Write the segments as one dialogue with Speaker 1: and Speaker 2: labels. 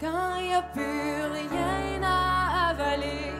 Speaker 1: quand y a plus rien à avaler.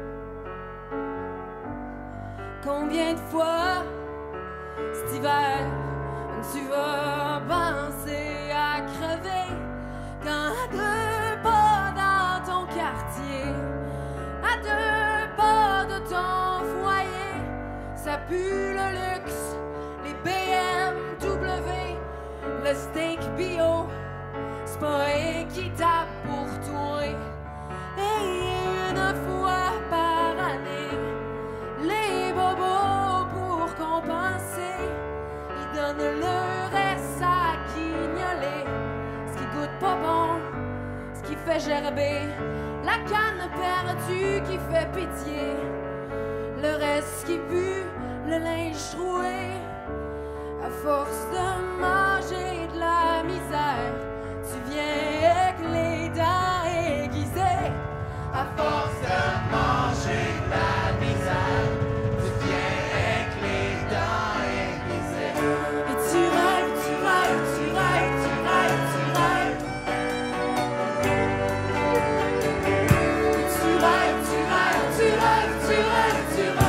Speaker 1: Combien de fois cet hiver tu vas penser à crever quand à 2 pas dans ton quartier, à 2 pas de ton foyer, ça pue le luxe, les BMW, le steak bio, c'est pas équitable pour toi. Et une fois par année, les bobos pour compenser, ils donnent le reste à guignoler. Ce qui goûte pas bon, ce qui fait gerber, la canne perdue qui fait pitié, le reste qui pue, le linge troué. À force de manger de la misère, tu viens avec les dents aiguisées. À force de manger de la misère, tu viens avec les dents aiguisées. Et tu rêves, tu rêves, tu rêves, tu rêves, tu rêves. Et tu rêves, tu rêves, tu rêves, tu rêves, tu rêves.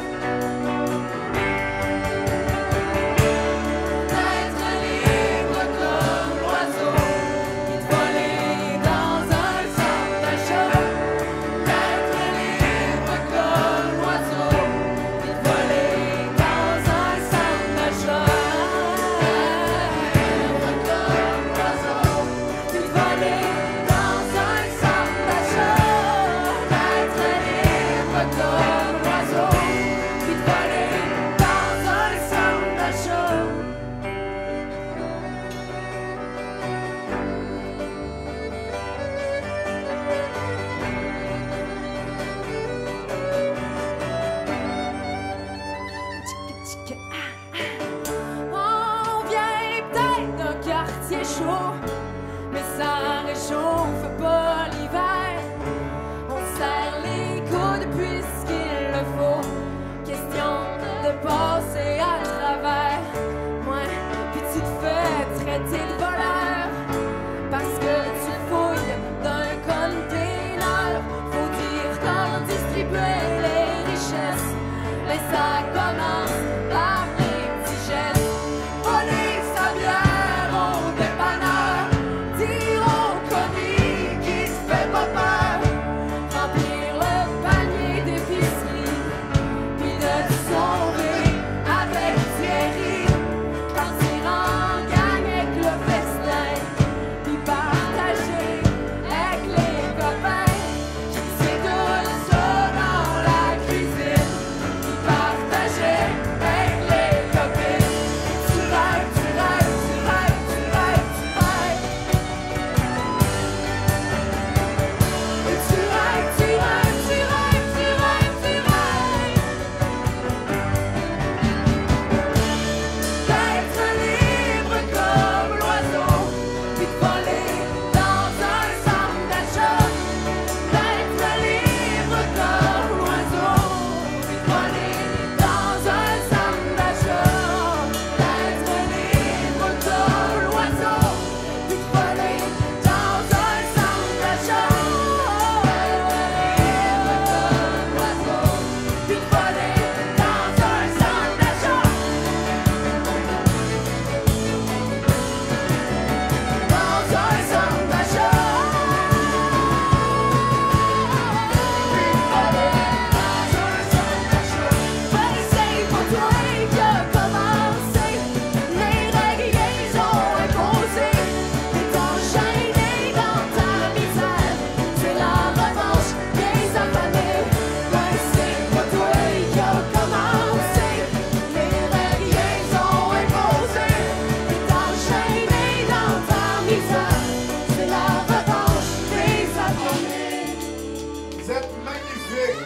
Speaker 1: On vient peut-être d'un quartier chaud, mais ça réchauffe pas l'hiver. On serre les coudes puisqu'il le faut, question de passer à travers. Ouais, puis tu te fais traiter de voleur parce que tu fouilles d'un container. Faut dire qu'on distribuait les richesses, mais ça commence par les petits gestes. Voler sa bière au dépanneur, dire au commis qui se fait pas peur, remplir le panier d'épicerie, puis de te sauver avec Thierry, partir en gang avec le festin, puis partager avec les copains qui s'étoilent ça dans la cuisine, puis partager avec les copines. Tu rêves, tu rêves, tu rêves, tu rêves, tu rêves. Et tu rêves, tu rêves, tu rêves, tu rêves, tu rêves. D'être libre comme l'oiseau, puis de voler dans un centre d'achat. D'être libre comme l'oiseau, puis de voler dans un centre d'achat. D'être libre comme l'oiseau, puis de voler dans un centre d'achat. Puis de voler dans un centre d'achat. Dans un centre d'achat. C'est pour toi qui a commencé, les règles ils ont imposé, et t'enchaîner dans ta misère, c'est la revanche des affamés. C'est pour toi qui a commencé, les règles ils ont imposé, et t'enchaîner dans ta misère, c'est la revanche des affamés.
Speaker 2: Vous êtes magnifiques!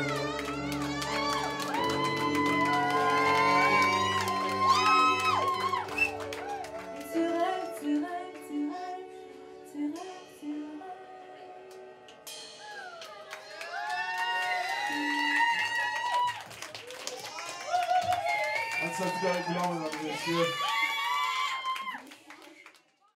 Speaker 1: Tu rêves, tu rêves, tu rêves, tu rêves, tu rêves.
Speaker 2: Anne-Sophie Coulon, mesdames et messieurs.